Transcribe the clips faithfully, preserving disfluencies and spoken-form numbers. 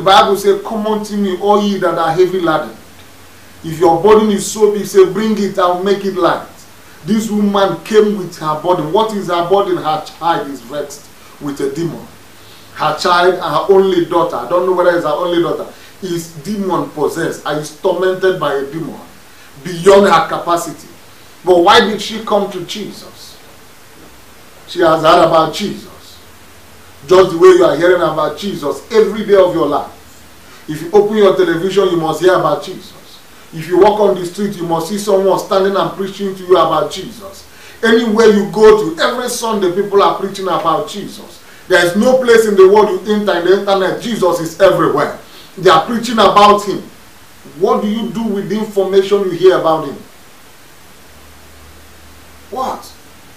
Bible says, come unto me, all ye that are heavy laden. If your burden is so big, say, bring it, I'll make it light. This woman came with her burden. What is her burden? Her child is vexed with a demon. Her child, her only daughter, I don't know whether it's her only daughter, is demon possessed and is tormented by a demon beyond her capacity. But why did she come to Jesus? She has heard about Jesus. Just the way you are hearing about Jesus every day of your life. If you open your television, you must hear about Jesus. If you walk on the street, you must see someone standing and preaching to you about Jesus. Anywhere you go to, every Sunday people are preaching about Jesus. There is no place in the world you enter in the internet, Jesus is everywhere. They are preaching about him. What do you do with the information you hear about him? What?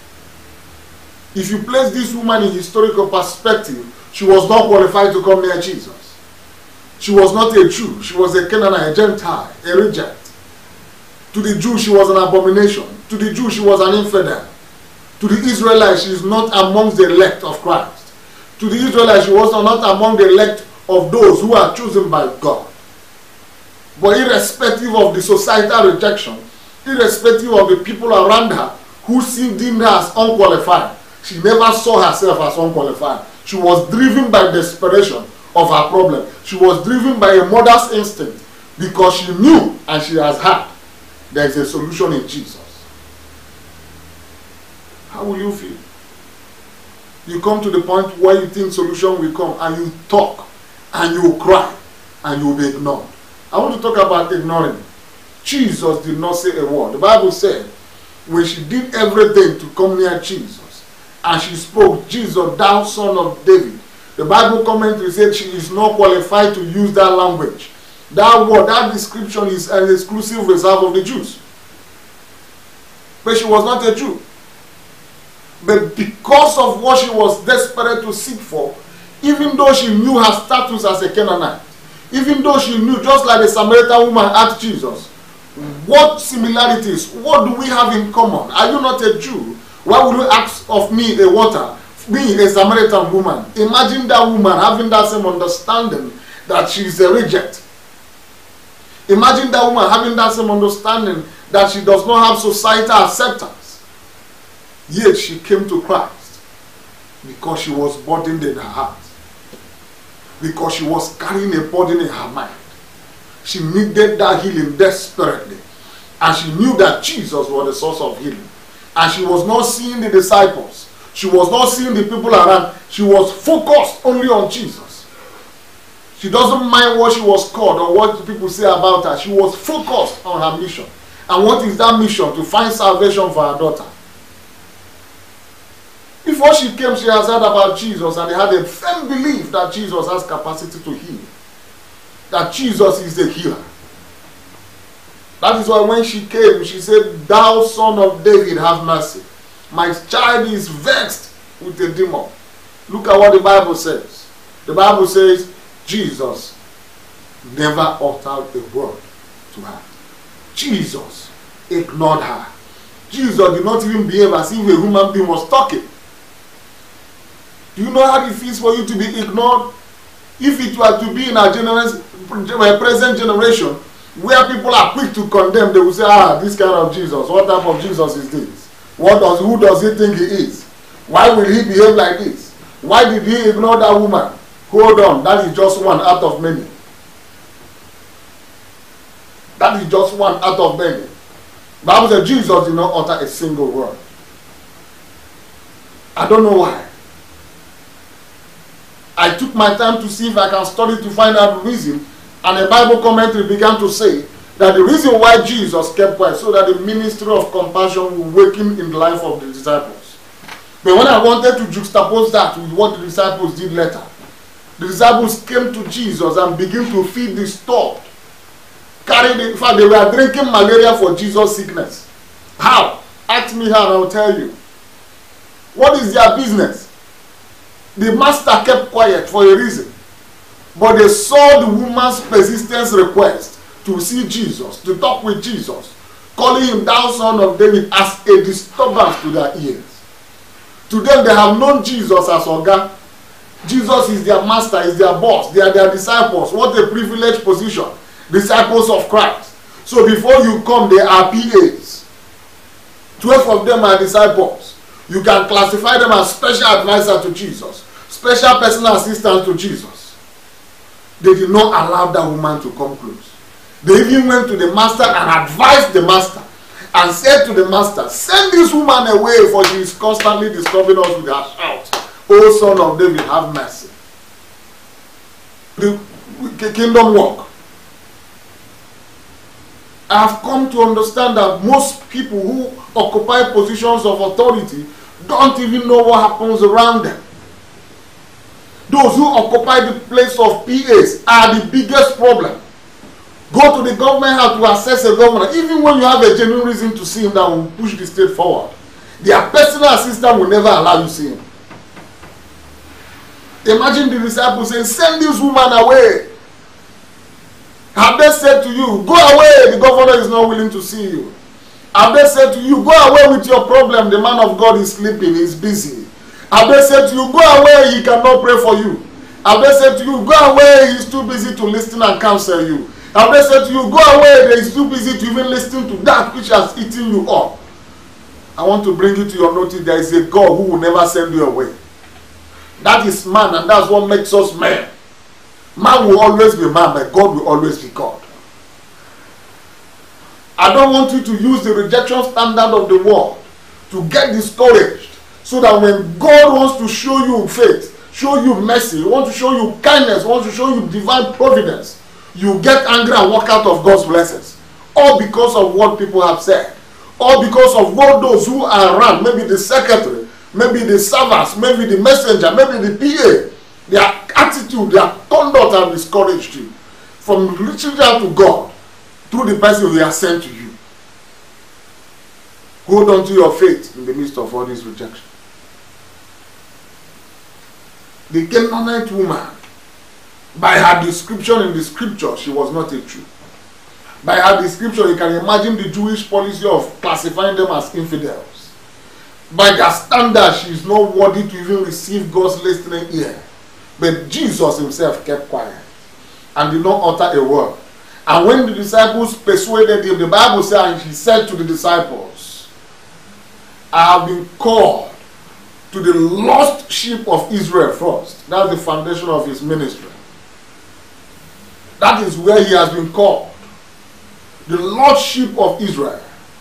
If you place this woman in historical perspective, she was not qualified to come near Jesus. She was not a Jew. She was a Canaanite, a Gentile, a reject. To the Jew, she was an abomination. To the Jew, she was an infidel. To the Israelites, she is not amongst the elect of Christ. To the Israelites, she was not among the elect of those who are chosen by God. But irrespective of the societal rejection, irrespective of the people around her who seemed in her as unqualified, she never saw herself as unqualified. She was driven by desperation of her problem. She was driven by a mother's instinct because she knew and she has heard there is a solution in Jesus. How will you feel? You come to the point where you think solution will come and you talk and you cry and you will be ignored. I want to talk about ignoring. Jesus did not say a word. The Bible said when she did everything to come near Jesus and she spoke, Jesus, thou son of David. The Bible commentary said she is not qualified to use that language. That word, that description is an exclusive reserve of the Jews. But she was not a Jew. But because of what she was desperate to seek for, even though she knew her status as a Canaanite, even though she knew, just like the Samaritan woman asked Jesus, what similarities, what do we have in common? Are you not a Jew? Why would you ask of me a water? Me, a Samaritan woman. Imagine that woman having that same understanding that she is a reject. Imagine that woman having that same understanding that she does not have societal acceptance. Yet she came to Christ because she was burdened in her heart. Because she was carrying a burden in her mind. She needed that healing desperately. And she knew that Jesus was the source of healing. And she was not seeing the disciples. She was not seeing the people around. She was focused only on Jesus. She doesn't mind what she was called or what people say about her. She was focused on her mission. And what is that mission? To find salvation for her daughter. Before she came, she has heard about Jesus and they had a firm belief that Jesus has capacity to heal. That Jesus is the healer. That is why when she came, she said, thou son of David, have mercy. My child is vexed with a demon. Look at what the Bible says. The Bible says, Jesus never uttered a word to her. Jesus ignored her. Jesus did not even behave as if a human being was talking. Do you know how it feels for you to be ignored? If it were to be in our generation, present generation, where people are quick to condemn, they will say, ah, this kind of Jesus, what type of Jesus is this? What does, who does he think he is? Why will he behave like this? Why did he ignore that woman? Hold on, that is just one out of many. That is just one out of many. The Bible says Jesus did not utter a single word. I don't know why. I took my time to see if I can study to find out the reason, and a Bible commentary began to say that the reason why Jesus kept quiet, so that the ministry of compassion will awaken in the life of the disciples. But when I wanted to juxtapose that with what the disciples did later, the disciples came to Jesus and began to feed the stopped. Carried, in fact, they were drinking malaria for Jesus' sickness. How? Ask me how and I will tell you. What is their business? The master kept quiet for a reason. But they saw the woman's persistent request to see Jesus, to talk with Jesus, calling him thou son of David as a disturbance to their ears. To them, they have known Jesus as Oga. Jesus is their master, is their boss. They are their disciples. What a privileged position. Disciples of Christ. So before you come, they are P As. Twelve of them are disciples. You can classify them as special advisor to Jesus, special personal assistant to Jesus. They did not allow that woman to come close. They even went to the master and advised the master and said to the master, send this woman away, for she is constantly disturbing us with her shout. O son of David, have mercy. The kingdom work. I have come to understand that most people who occupy positions of authority don't even know what happens around them. Those who occupy the place of P As are the biggest problem. Go to the government house to assess a governor. Even when you have a genuine reason to see him that will push the state forward, their personal assistant will never allow you to see him. Imagine the disciples saying, send this woman away. Have they said to you, go away, the governor is not willing to see you? Have they said to you, go away with your problem, the man of God is sleeping, he is busy? Have they said to you, go away, he cannot pray for you? Have they said to you, go away, he is too busy to listen and counsel you? Have they said to you, go away, he is too busy to even listen to that which has eaten you up? I want to bring you to your notice, there is a God who will never send you away. That is man, and that's what makes us men. Man will always be man, but God will always be God. I don't want you to use the rejection standard of the world to get discouraged, so that when God wants to show you faith, show you mercy, wants to show you kindness, wants to show you divine providence, you get angry and walk out of God's blessings. All because of what people have said. All because of what those who are around, maybe the secretary, maybe the servants, maybe the messenger, maybe the P A, their attitude, their conduct have discouraged you from reaching out to God through the person He has sent to you. Hold on to your faith in the midst of all this rejection. The Canaanite woman, by her description in the scripture, she was not a Jew. By her description, you can imagine the Jewish policy of classifying them as infidels. By their standard, she is not worthy to even receive God's listening ear. But Jesus himself kept quiet and did not utter a word. And when the disciples persuaded him, the Bible says, he said to the disciples, I have been called to the lost sheep of Israel first. That's the foundation of his ministry. That is where he has been called. The lost sheep of Israel.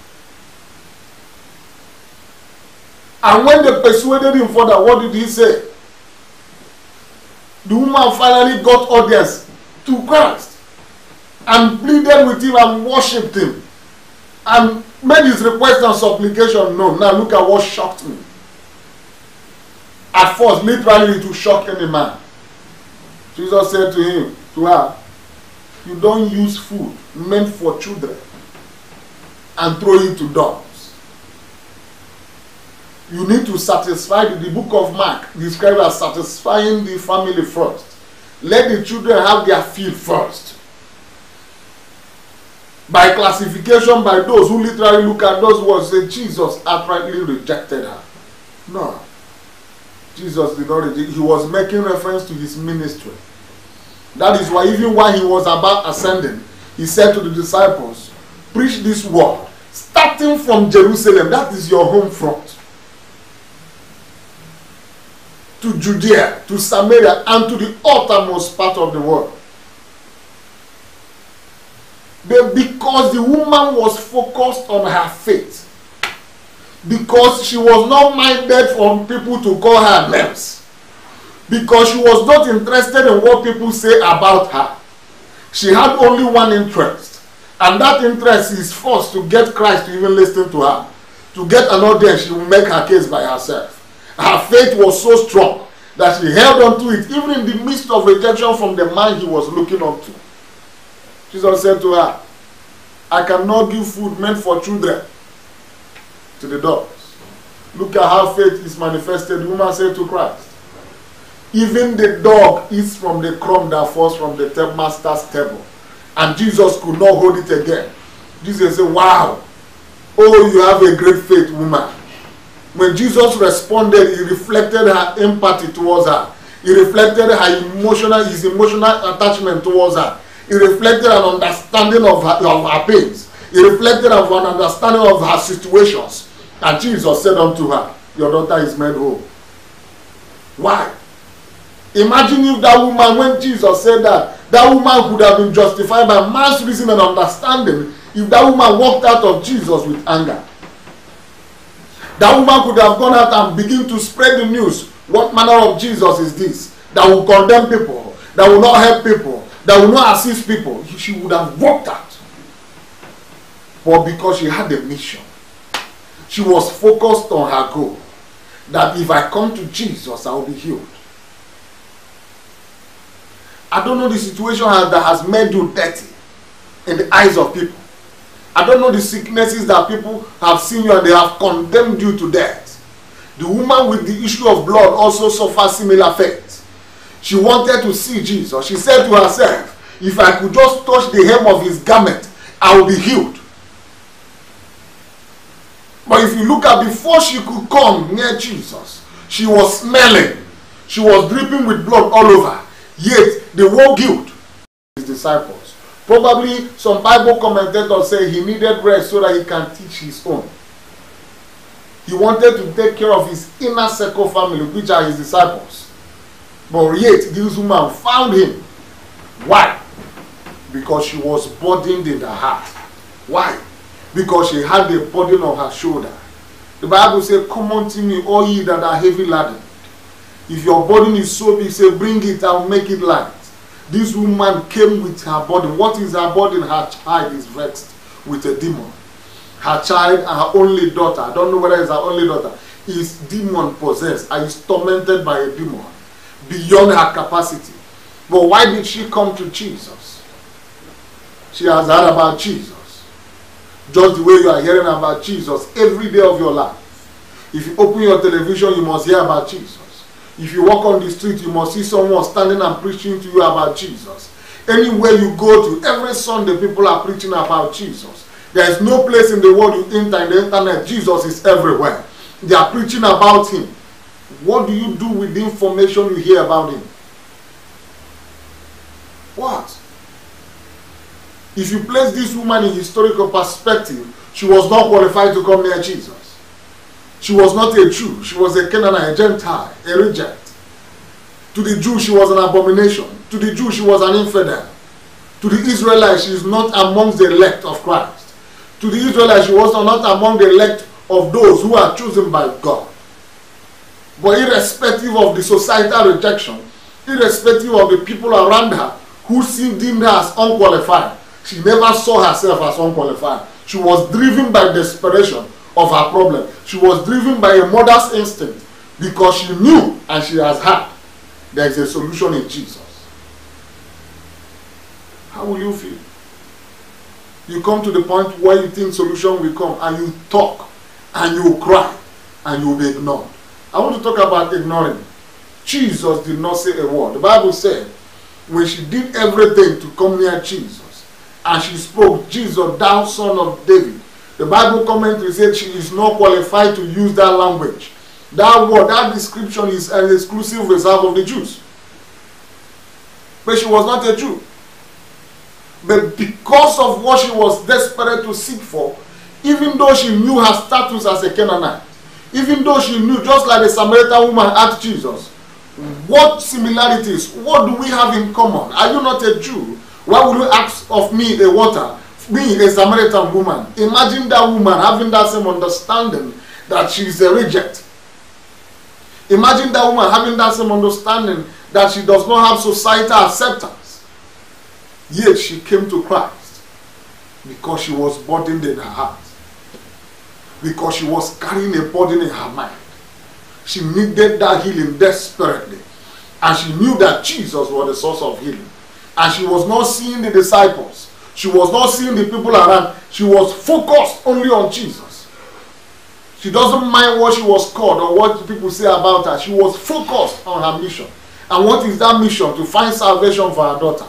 And when they persuaded him further, what did he say? The woman finally got audience to Christ and pleaded with him and worshipped him and made his request and supplication known. Now look at what shocked me. At first, literally, it will shock any man. Jesus said to him, to her, you don't use food meant for children and throw it to dogs. You need to satisfy, the book of Mark described as satisfying the family first. Let the children have their fill first. By classification, by those who literally look at those words, say Jesus outrightly rejected her. No. Jesus did not reject. He was making reference to his ministry. That is why even while he was about ascending, he said to the disciples, preach this word, starting from Jerusalem, that is your home front, to Judea, to Samaria, and to the uttermost part of the world. But because the woman was focused on her faith, because she was not minded for people to call her names, because she was not interested in what people say about her, she had only one interest, and that interest is first to get Christ to even listen to her. To get an audience, she will make her case by herself. Her faith was so strong that she held on to it, even in the midst of rejection from the man he was looking up to. Jesus said to her, I cannot give food meant for children to the dogs. Look at how faith is manifested. The woman said to Christ, even the dog eats from the crumb that falls from the master's table. And Jesus could not hold it again. Jesus said, wow, oh, you have a great faith, woman. When Jesus responded, he reflected her empathy towards her. It reflected her emotional, his emotional attachment towards her. It reflected an understanding of her, of her pains. It reflected of an understanding of her situations. And Jesus said unto her, your daughter is made whole. Why? Imagine if that woman, when Jesus said that, that woman could have been justified by man's reason and understanding if that woman walked out of Jesus with anger. That woman could have gone out and begin to spread the news. What manner of Jesus is this? That will condemn people, that will not help people, that will not assist people. She would have walked out. But because she had a mission, she was focused on her goal. That if I come to Jesus, I will be healed. I don't know the situation that has made you dirty in the eyes of people. I don't know the sicknesses that people have seen you and they have condemned you to death. The woman with the issue of blood also suffered similar fate. She wanted to see Jesus. She said to herself, if I could just touch the hem of his garment, I will be healed. But if you look at before she could come near Jesus, she was smelling. She was dripping with blood all over. Yet the whole guilt his disciples. Probably some Bible commentators say he needed rest so that he can teach his own. He wanted to take care of his inner circle family, which are his disciples. But yet this woman found him. Why? Because she was burdened in her heart. Why? Because she had a burden on her shoulder. The Bible says, come unto me, all ye that are heavy laden. If your burden is so big, say, bring it, I'll make it light. This woman came with her burden. What is her burden? Her child is vexed with a demon. Her child, her only daughter, I don't know whether it's her only daughter, is demon possessed and is tormented by a demon beyond her capacity. But why did she come to Jesus? She has heard about Jesus. Just the way you are hearing about Jesus every day of your life. If you open your television, you must hear about Jesus. If you walk on the street, you must see someone standing and preaching to you about Jesus. Anywhere you go to, every Sunday people are preaching about Jesus. There is no place in the world you enter in the internet. Jesus is everywhere. They are preaching about him. What do you do with the information you hear about him? What? If you place this woman in historical perspective, she was not qualified to come near Jesus. She was not a Jew. She was a Canaanite, a Gentile, a reject. To the Jew, she was an abomination. To the Jew, she was an infidel. To the Israelites, she is not amongst the elect of Christ. To the Israelites, she was not among the elect of those who are chosen by God. But irrespective of the societal rejection, irrespective of the people around her who seemed deemed her as unqualified, she never saw herself as unqualified. She was driven by desperation of her problem. She was driven by a mother's instinct because she knew and she has heard there is a solution in Jesus. How will you feel? You come to the point where you think solution will come and you talk and you cry and you will be ignored. I want to talk about ignoring. Jesus did not say a word. The Bible said when she did everything to come near Jesus and she spoke, Jesus, thou son of David, the Bible commentary said she is not qualified to use that language. That word, that description is an exclusive reserve of the Jews. But she was not a Jew. But because of what she was desperate to seek for, even though she knew her status as a Canaanite, even though she knew, just like the Samaritan woman asked Jesus, what similarities, what do we have in common? Are you not a Jew? Why would you ask of me a water? Being a Samaritan woman. Imagine that woman having that same understanding that she is a reject. Imagine that woman having that same understanding that she does not have societal acceptance. Yet she came to Christ because she was burdened in her heart. Because she was carrying a burden in her mind. She needed that healing desperately. And she knew that Jesus was the source of healing. And she was not seeing the disciples. She was not seeing the people around. She was focused only on Jesus. She doesn't mind what she was called or what people say about her. She was focused on her mission. And what is that mission? To find salvation for her daughter.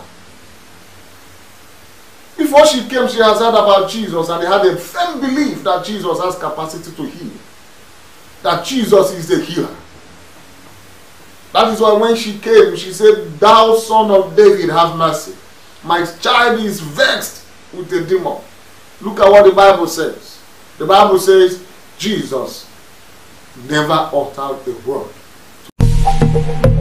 Before she came, she has heard about Jesus and they had a firm belief that Jesus has capacity to heal. That Jesus is the healer. That is why when she came, she said, "Thou son of David, have mercy. My child is vexed with a demon." Look at what the Bible says. The Bible says Jesus never uttered a word.